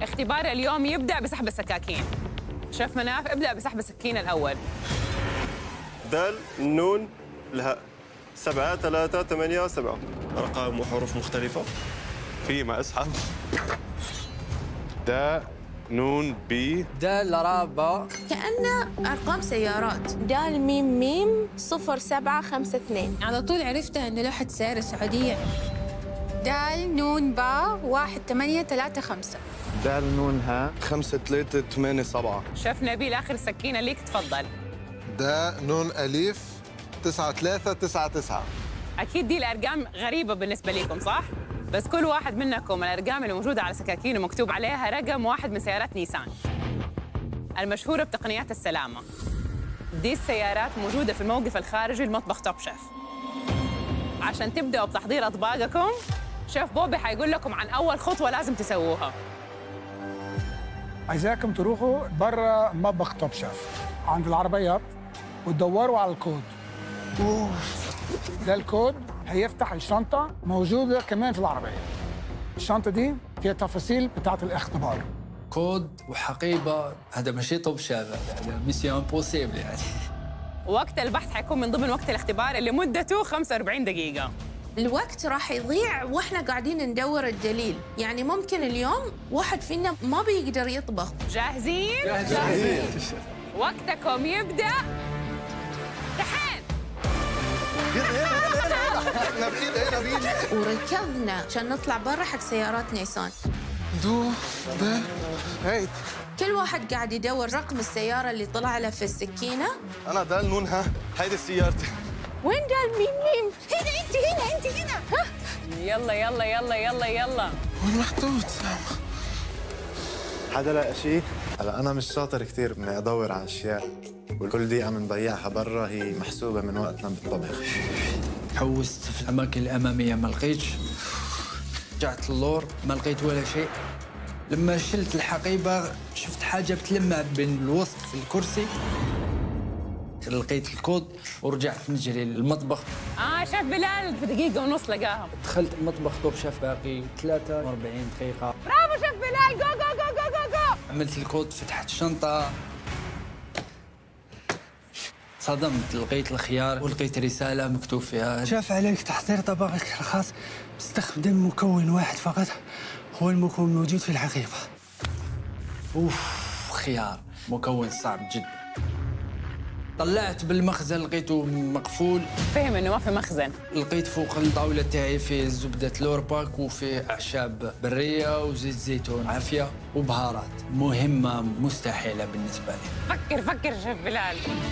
اختبار اليوم يبدأ بسحب السكاكين. شيف مناف ابدأ بسحب السكين الأول. دال نون الهاء 7 3 8 7 أرقام وحروف مختلفة. فيما أسحب داء نون بي دال رابا كأنه أرقام سيارات. دال ميم ميم 0752. على طول عرفتها إن لوحة سيارة سعودية. دال نون با 1835. دال نون ها 5 3 8 7. شيف نبيل آخر سكينة ليك، تفضل. داء نون أليف 9 3 9 9. أكيد دي الأرقام غريبة بالنسبة لكم صح؟ بس كل واحد منكم الأرقام اللي موجودة على سكاكين ومكتوب عليها رقم واحد من سيارات نيسان المشهورة بتقنيات السلامة. دي السيارات موجودة في الموقف الخارجي لمطبخ توب شيف. عشان تبدأوا بتحضير أطباقكم، شيف بوبي حيقول لكم عن أول خطوة لازم تسووها. عايزاكم تروحوا برا مطبخ توب شيف عند العربيات وتدوروا على الكود. ده الكود هيفتح الشنطة، موجودة كمان في العربية. الشنطة دي فيها تفاصيل بتاعة الاختبار. كود وحقيبة، هذا ماشي توب شيف، هذا ميسيون امبوسيبل يعني. وقت البحث حيكون من ضمن وقت الاختبار اللي مدته 45 دقيقة. الوقت راح يضيع واحنا قاعدين ندور الدليل، يعني ممكن اليوم واحد فينا ما بيقدر يطبخ. جاهزين؟ جاهزين. وقتكم يبدأ دحين. وركضنا عشان نطلع برا حق سيارات نيسان. هاي كل واحد قاعد يدور رقم السيارة اللي طلع له في السكينة. أنا دال نون ها، هيدي سيارتي. وين دال ميم ميم؟ هنا. ها؟ يلا يلا يلا يلا يلا. وين محطوط؟ حدا لقى شيء؟ هلا أنا مش شاطر كثير إني أدور على أشياء، وكل دقيقة بنضيعها برا هي محسوبة من وقتنا بالطبخ. حوست في الأماكن الأمامية ما لقيتش، رجعت للور ما لقيت ولا شيء. لما شلت الحقيبة شفت حاجة بتلمع بين الوسط في الكرسي، لقيت الكود ورجعت نجري للمطبخ. شيف بلال في دقيقة ونص لقاها. دخلت المطبخ توب شيف باقي 43 دقيقة. برافو شيف بلال، جو جو جو جو جو جو. عملت الكود، فتحت الشنطة، صدمت، لقيت الخيار ولقيت رسالة مكتوب فيها: شاف عليك تحضير طبقك الخاص باستخدام مكون واحد فقط، هو المكون موجود في الحقيبة. خيار، مكون صعب جدا. طلعت بالمخزن لقيته مقفول. فهم انه ما في مخزن. لقيت فوق الطاولة تاعي في زبدة لورباك وفي أعشاب برية وزيت زيتون عافية وبهارات، مهمة مستحيلة بالنسبة لي. فكر شيف بلال.